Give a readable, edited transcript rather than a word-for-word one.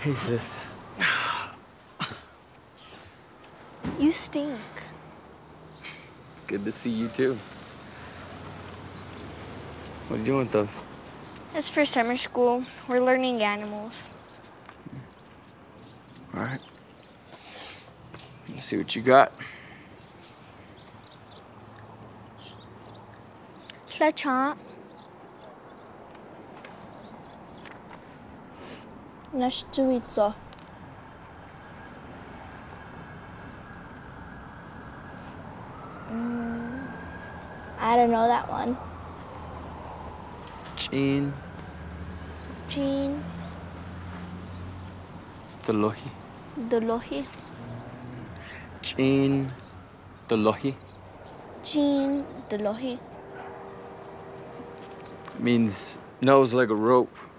Hey, sis. You stink. It's good to see you, too. What are you doing with those? It's for summer school. We're learning animals. All right. Let's see what you got. Sledgehammer. Nashtuica. I don't know that one. Jean. Jean. Dolohi. Dolohi. Jean. Dolohi. Jean Dolohi. Means nose like a rope.